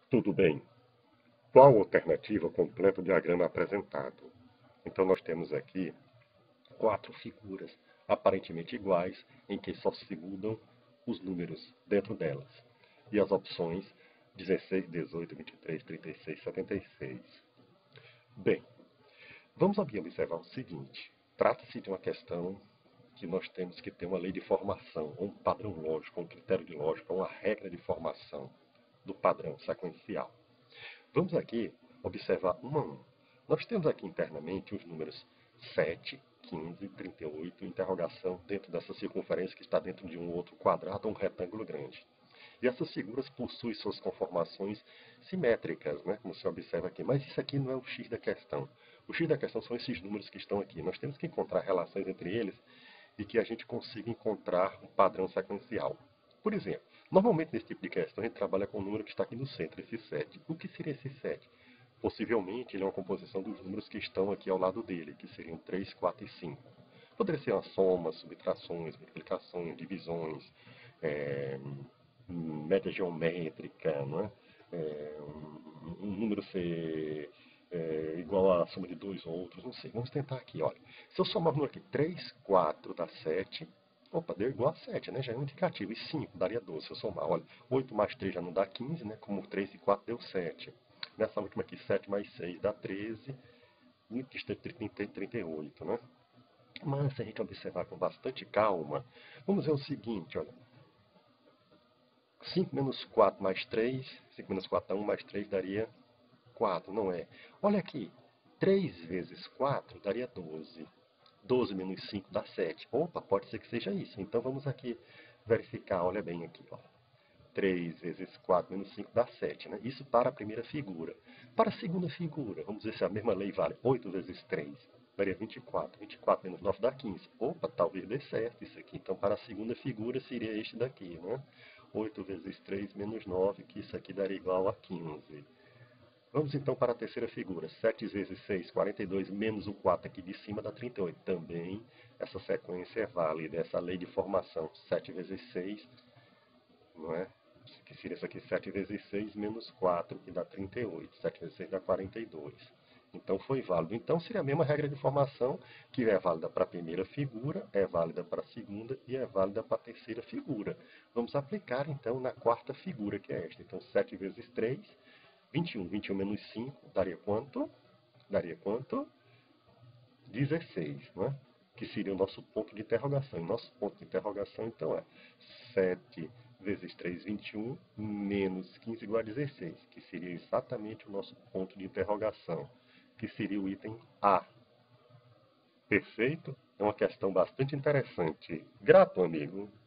Tudo bem. Qual a alternativa completa do diagrama apresentado? Então, nós temos aqui quatro figuras aparentemente iguais, em que só se mudam os números dentro delas. E as opções 16, 18, 23, 36, 76. Bem, vamos aqui observar o seguinte. Trata-se de uma questão que nós temos que ter uma lei de formação, um padrão lógico, um critério de lógica, uma regra de formação do padrão sequencial. Vamos aqui observar um a um. Nós temos aqui internamente os números 7, 15, 38, interrogação dentro dessa circunferência que está dentro de um outro quadrado ou um retângulo grande. E essas figuras possuem suas conformações simétricas, né, como se observa aqui. Mas isso aqui não é o X da questão. O X da questão são esses números que estão aqui. Nós temos que encontrar relações entre eles e que a gente consiga encontrar um padrão sequencial. Por exemplo, normalmente nesse tipo de questão a gente trabalha com o número que está aqui no centro, esse 7. O que seria esse 7? Possivelmente ele é uma composição dos números que estão aqui ao lado dele, que seriam 3, 4 e 5. Poderia ser uma soma, subtrações, multiplicações, divisões, é, média geométrica, não é? Um número ser igual à soma de dois outros, não sei. Vamos tentar aqui, olha. Se eu somar o número aqui, 3, 4 dá 7. Opa, deu igual a 7, né? Já é um indicativo. E 5 daria 12 se eu somar. Olha, 8 mais 3 já não dá 15, né? Como 3 e 4 deu 7. Nessa última aqui, 7 mais 6 dá 13. E aqui está 38, né? Mas se a gente observar com bastante calma, vamos ver o seguinte, olha. 5 menos 4 mais 3, 5 menos 4 dá 1 mais 3 daria 4, não é? Olha aqui, 3 vezes 4 daria 12. 12 menos 5 dá 7. Opa, pode ser que seja isso. Então vamos aqui verificar, olha bem aqui, ó. 3 vezes 4 menos 5 dá 7, né? Isso para a primeira figura. Para a segunda figura, vamos ver se a mesma lei vale. 8 vezes 3 daria 24. 24 menos 9 dá 15. Opa, talvez dê certo isso aqui. Então, para a segunda figura, seria este daqui, né? 8 vezes 3 menos 9, que isso aqui daria igual a 15. Vamos então para a terceira figura. 7 vezes 6, 42, menos o 4 aqui de cima dá 38. Também essa sequência é válida, essa lei de formação. 7 vezes 6, não é? Que seria isso aqui, 7 vezes 6 menos 4, que dá 38. 7 vezes 6 dá 42. Então foi válido. Então seria a mesma regra de formação, que é válida para a primeira figura, é válida para a segunda e é válida para a terceira figura. Vamos aplicar então na quarta figura, que é esta. Então 7 vezes 3, 21. 21 menos 5 daria quanto? Daria quanto? 16, não é? Que seria o nosso ponto de interrogação. E nosso ponto de interrogação, então, é 7 vezes 3, 21, menos 15 igual a 16, que seria exatamente o nosso ponto de interrogação, que seria o item A. Perfeito? É uma questão bastante interessante. Grato, amigo.